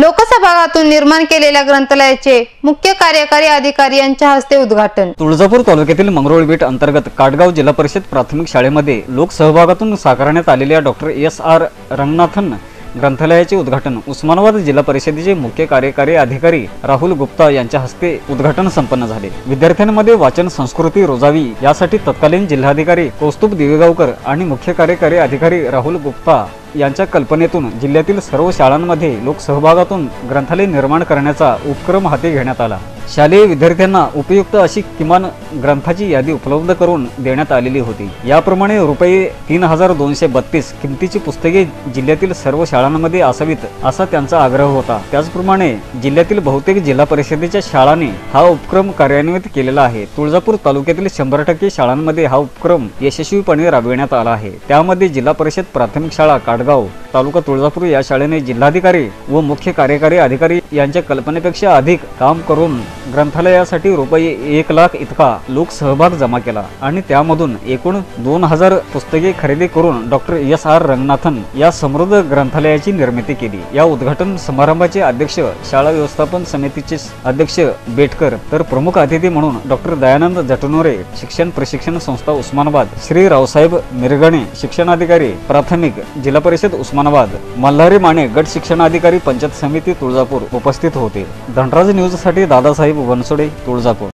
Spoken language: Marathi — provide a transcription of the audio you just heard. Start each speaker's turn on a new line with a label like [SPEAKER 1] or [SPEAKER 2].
[SPEAKER 1] लोकसभागातून निर्माण केलेल्या ग्रंथालयाचे मुख्य कार्यकारी अधिकारी यांच्या हस्ते उद्घाटन।
[SPEAKER 2] तुळजापूर तालुक्यातील मंगरुळबेट अंतर्गत काटगाव जिल्हा परिषद प्राथमिक शाळेमध्ये लोकसहभागातून साकारण्यात आलेल्या डॉक्टर एस.आर. रंगनाथन ग्रंथालयाचे उद्घाटन उस्मानाबाद जिल्हा परिषदेचे मुख्य कार्यकारी अधिकारी राहुल गुप्ता यांच्या हस्ते उद्घाटन संपन्न झाले। विद्यार्थ्यांमध्ये वाचन संस्कृती रोजावी यासाठी तत्कालीन जिल्हाधिकारी कौस्तुभ दिवेगावकर आणि मुख्य कार्यकारी अधिकारी राहुल गुप्ता यांच्या कल्पनेतून जिल्ह्यातील सर्व शाळांमध्ये लोकसहभागातून ग्रंथालय निर्माण करण्याचा उपक्रम हाती घेण्यात आला। शालेय विद्यार्थ्यांना उपयुक्त अशी किमान ग्रंथाची यादी उपलब्ध करून देण्यात आलेली होती। याप्रमाणे रुपये 3232 किमतीची पुस्तके जिल्ह्यातील सर्व शाळांमध्ये असावीत असा त्यांचा आग्रह होता। त्याचप्रमाणे जिल्ह्यातील बहुतेक जिल्हा परिषदेच्या शाळांनी हा उपक्रम कार्यान्वित केलेला आहे। तुळजापूर तालुक्यातील 100% शाळांमध्ये हा उपक्रम यशस्वीपणे राबविण्यात आला आहे। त्यामध्ये जिल्हा परिषद प्राथमिक शाळा काटगाव तालुका तुळजापूर या शाळेने जिल्हाधिकारी व मुख्य कार्यकारी अधिकारी यांच्या कल्पनेपेक्षा अधिक काम करून ग्रंथालयासाठी रुपये 1 लाख इतका लोकसहभाग जमा केला आणि त्यामधून एकूण 2000 पुस्तके खरेदी करून डॉक्टर एस.आर. रंगनाथन या समृद्ध ग्रंथालयाची निर्मिती केली। या उद्घाटन समारंभाचे अध्यक्ष शाळा व्यवस्थापन समितीचे अध्यक्ष बेटकर तर प्रमुख अतिथी म्हणून डॉक्टर दयानंद जटनोरे शिक्षण प्रशिक्षण संस्था उस्मानाबाद, श्री रावसाहेब मिरगणे शिक्षणाधिकारी प्राथमिक जिल्हा परिषद उस्मानाबाद, मल्हारी माने गट शिक्षणाधिकारी पंचायत समिती तुळजापूर उपस्थित होते। धनराज न्यूज साठी दादासाहेब बनसोडे तुळजापूर।